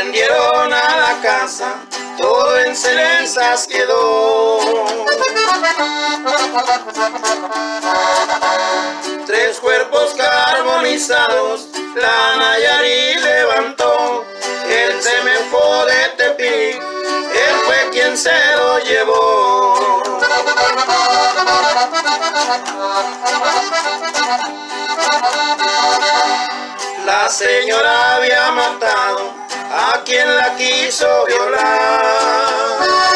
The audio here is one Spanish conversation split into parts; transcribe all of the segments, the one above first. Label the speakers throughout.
Speaker 1: prendieron a la casa, todo en cenizas quedó. 3 cuerpos carbonizados la Nayarit levantó. El Semefo de Tepic, él fue quien se lo llevó. La señora había matado a quien la quiso violar,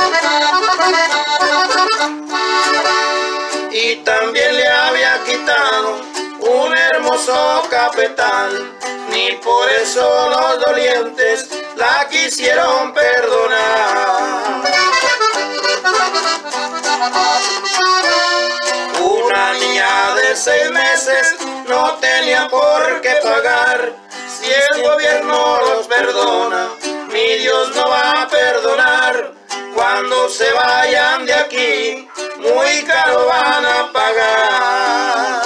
Speaker 1: y también le había quitado un hermoso cafetal. Ni por eso los dolientes la quisieron perdonar. Una niña de 6 meses no tenía por qué pagar. Si el gobierno los perdona, mi Dios no va a perdonar. Cuando se vayan de aquí, muy caro van a pagar.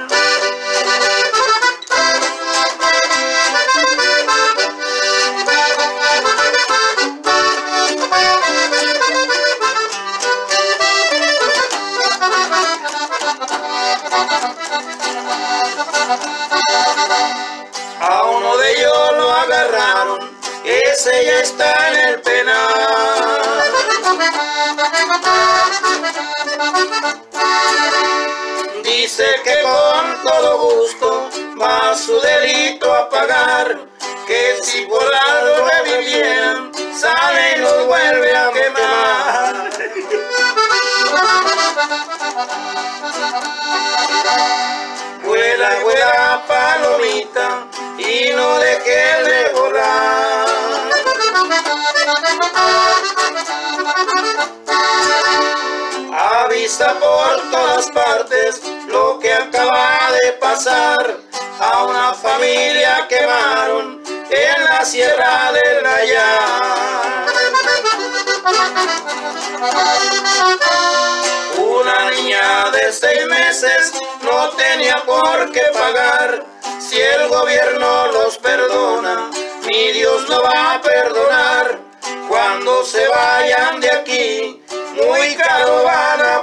Speaker 1: A uno de ellos lo agarraron, ese ya está en el penal. Dice que con todo gusto va su delito a pagar, que si por algo le bien sale y los vuelve a quemar. Vuela, vuela, palomita, y no dejes de volar. Avisa por todas partes lo que acaba de pasar. A una familia quemaron en la Sierra del Nayar. Una niña de 6 meses no tenía por qué pagar. Si el gobierno los perdona, mi Dios no va a perdonar. Cuando se vayan de aquí, muy caro van a